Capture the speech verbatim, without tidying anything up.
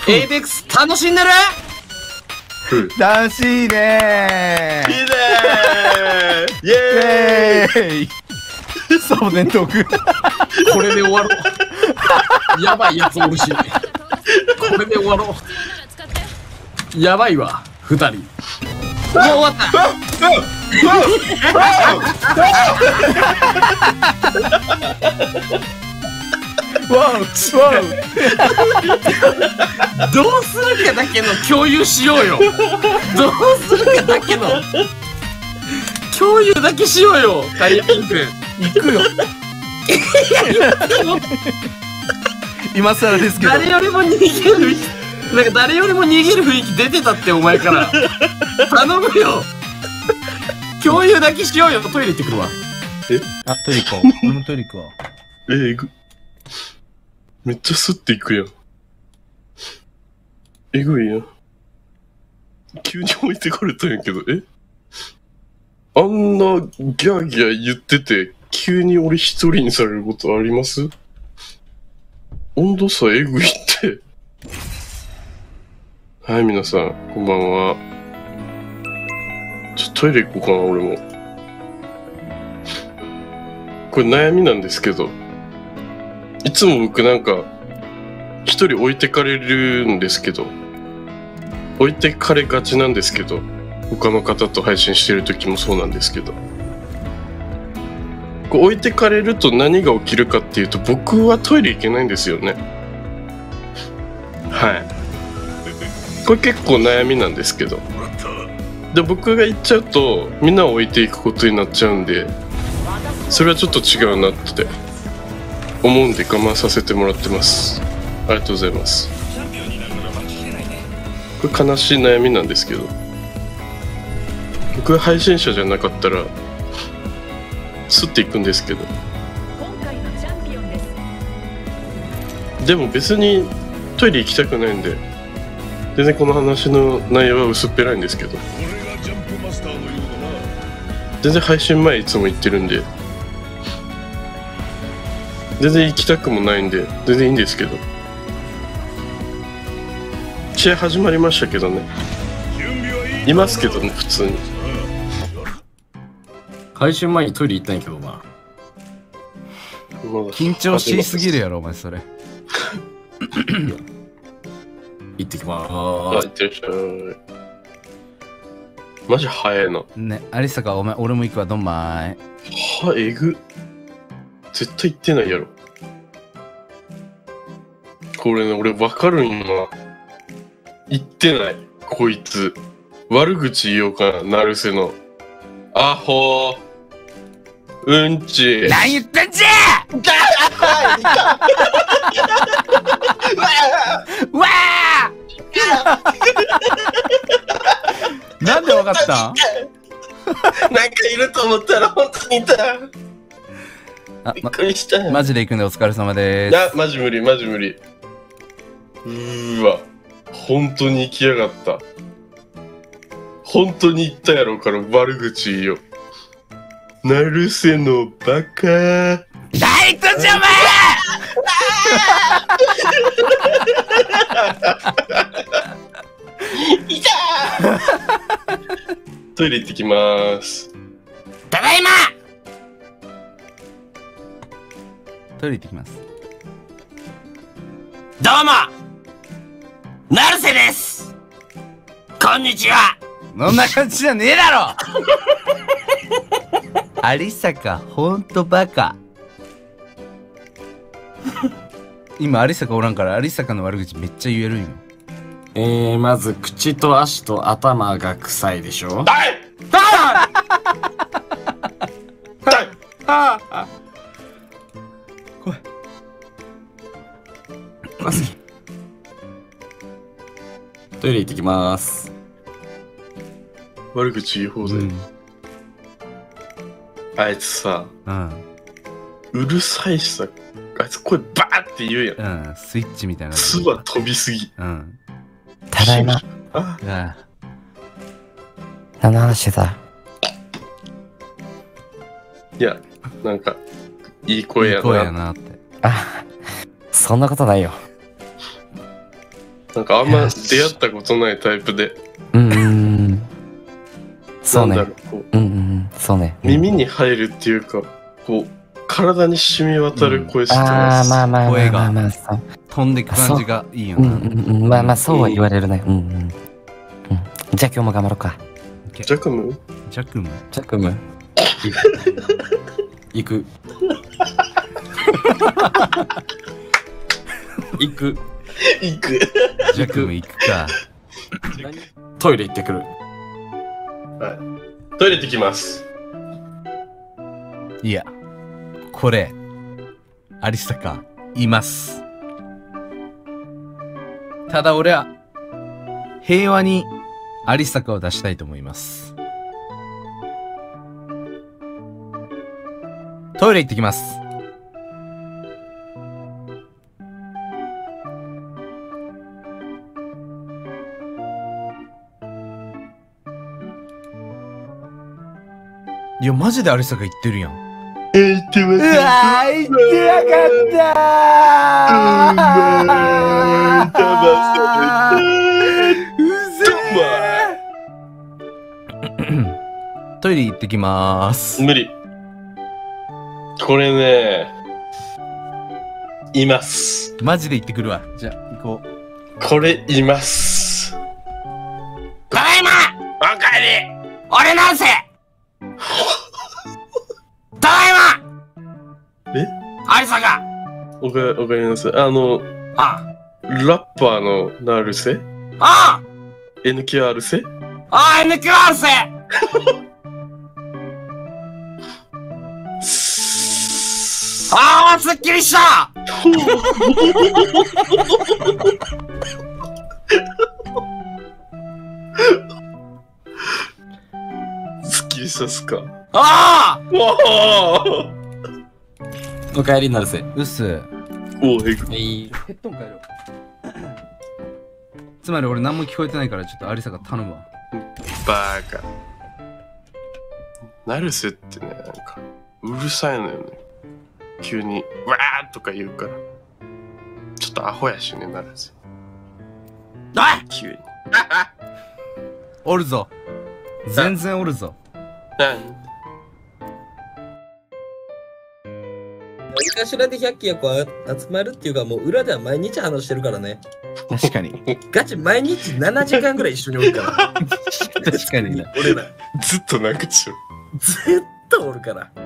エイペックス楽しんでる？ 楽しいねー。 いいねー。イエーイ。 サボテントーク。 これで終わろう。やばいやつおるし。これで終わろう。やばいわ、二人。もう終わった。 わおわどうするかだけの共有しようよ。どうするかだけの共有だけしようよ。タイヤピンクお行くよ。今更ですけど。 誰よりも逃げる、なんか誰よりも逃げる雰囲気出てたってお前から。頼むよ。共有だけしようよ。トイレ行ってくるわ。 えあ、トイレ行こう。俺もトイレ行くわ。 えー、えぐ。めっちゃスッていくやん。えぐいやん。急に置いてかれたんやけど、えあんなギャーギャー言ってて、急に俺一人にされることあります？温度差えぐいって。はい、皆さん、こんばんは。ちょっとトイレ行こうかな、俺も。これ悩みなんですけど、いつも僕なんか、一人置いてかれるんですけど、置いてかれがちなんですけど、他の方と配信してる時もそうなんですけど、こう置いてかれると何が起きるかっていうと、僕はトイレ行けないんですよね。はい。これ結構悩みなんですけど。で、僕が行っちゃうと、みんなを置いていくことになっちゃうんで、それはちょっと違うなって思うんで我慢させてもらってます。ありがとうございます。これ悲しい悩みなんですけど、僕が配信者じゃなかったらスッていくんですけど、でも別にトイレ行きたくないんで、全然この話の内容は薄っぺらいんですけど、全然配信前いつも言ってるんで、全然行きたくもないんで全然いいんですけど、試合始まりましたけどね、いますけどね、普通に。 配信前にトイレ行ったんやけどな。 緊張しすぎるやろ、お前それ。 行ってきまあ、 ーす。 いってらっしゃい。マジ早いな。 ね、アリサか、お前、俺も行くわ、どんまーい。 は、えぐ。絶対行ってないやろ。これね、俺わかるんよな。言ってない、こいつ。悪口言おうかな、成瀬の。アホー。うんち。 何言ってんじゃーわーなんでわかったん？ なんかいると思ったら本当にいた。 あ、 びっくりした。 ま、マジで行くんでお疲れ様でーいや、 す。 マジ無理、マジ無理。うーわ、本当に行きやがった。本当に言ったやろから悪口言いよ。成瀬のバカー。 何言ってんじゃん、お前いたートイレ行ってきまーす。 ただいま。 トイレ行ってきます。 どうも成瀬です。こんにちは。 そんな感じじゃねえだろアリサカ、ほんとバカ。今、アリサカおらんから、アリサカの悪口めっちゃ言えるんよ。 えー、まず口と足と頭が臭いでしょ。 だいだだいああ来い。 まずい。トイレ行ってきまーす。 悪口言う方で、 うん。 あいつさ、 うん。 うるさいしさ、あいつ声バーって言うやん。 うん。スイッチみたいな。 巣は飛びすぎ。 うん。 ただいま。 あ、 うわ何の話してた？ いや、なんか、いい声やな。 いい声やなって。 あ、そんなことないよ。 なんかあんま出会ったことないタイプで。 うんうんうん。そうね。 なんだろうこううんうんうん。そうね。 耳に入るっていうか、こう、体に染み渡る声してああ、 ます。 まあまあま声があまあまあ、そう。 飛んでく感じがいいようんな。 うんうん。まあまあ、そうは言われるね。うんうん。うん。じゃあ今日も頑張ろうか。 ジャクムジャックム。 じゃあ組む。 行く。行く。 行く。 ジャックム行くか。 トイレ行ってくる。 トイレ行ってきます。 いや、これ、アリサカ、います。ただ俺は、平和にアリサカを出したいと思います。トイレ行ってきます。いや、マジでアリサカ言ってるやん。 えー、行ってます。 うわー、言ってなかったーうぜートイレ行ってきまーす。 無理。これね、います。 マジで行ってくるわ。じゃあ、行こう。 これいます。 ただいまおかえり。 俺なんせただいまえアリサがおか、おかえりなさい。あの、 あラッパーのナルセあ ?エヌキューアール セああ エヌキューアール せああすっきりしたすっきりしたっすかああおお帰りになるせうっす。 おおえぐ。 いヘッドン変えろ。つまり俺何も聞こえてないから、ちょっとアリサカ頼むわ。 バーカ。ナルセってね、なんか、うるさいのよね。急に、わーとか言うから。ちょっとアホやしね、ナルセ。 おい急に。 おるぞ。全然おるぞ。 何何かしらでひゃっきがこう集まるっていうか、もう裏では毎日話してるからね。 確かに。 ガチ毎日ななじかんぐらい一緒におるから。 確かにな。 俺ら、 ずっとなんかちょ、 ずっとおるから。